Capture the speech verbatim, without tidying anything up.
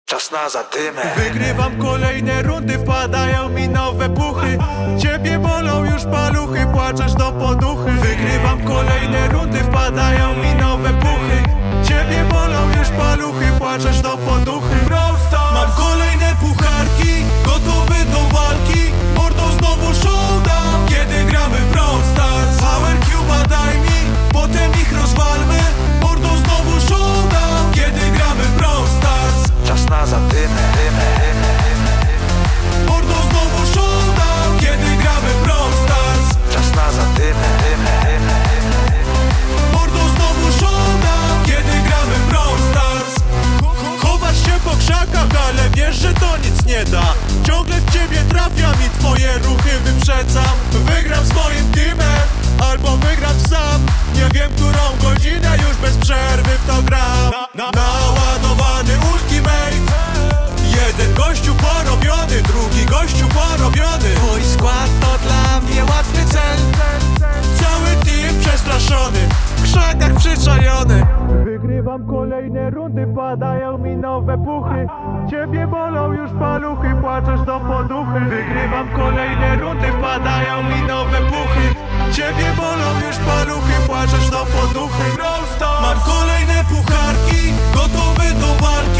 Czas na zadymę. Wygrywam kolejne rundy, wpadają mi nowe puchy. Ciebie bolą już paluchy, płaczesz do poduchy. Wygrywam kolejne rundy, wpadają mi nowe puchy. Ciebie bolą już paluchy, płaczesz do poduchy. Mam kolejne pucharki, gotowy do walki. Mordo, znowu showdown, kiedy gramy w Brawl Stars. Power Cube'a daj mi, potem ich rozwalmy. Mordo, znowu showdown, kiedy gramy w Brawl Stars. Czas na zadymę. Mordo, znowu showdown, kiedy gramy w Brawl Stars. Czas na zadymę. Mordo, znowu showdown, kiedy gramy w Brawl Stars. Chowasz się po krzakach, ale wiesz, że to nic nie da. Ciągle w ciebie trafiam i twoje ruchy wyprzedzam. Wygram z moim teamem, albo wygram sam. Nie wiem, którą godzinę, już bez przerwy w to gram. Naładowany ultimate. Jeden gościu porobiony, drugi gościu porobiony. Twój skład to dla mnie łatwy cel. Cały team przestraszony, w krzakach przyczajony. Wygrywam kolejne rundy, wpadają mi nowe puchy. Ciebie bolą już paluchy, płaczesz do poduchy. Wygrywam kolejne rundy, wpadają mi nowe puchy. Ciebie bolą już paluchy, płaczesz do poduchy. Mam kolejne pucharki, gotowy do walki.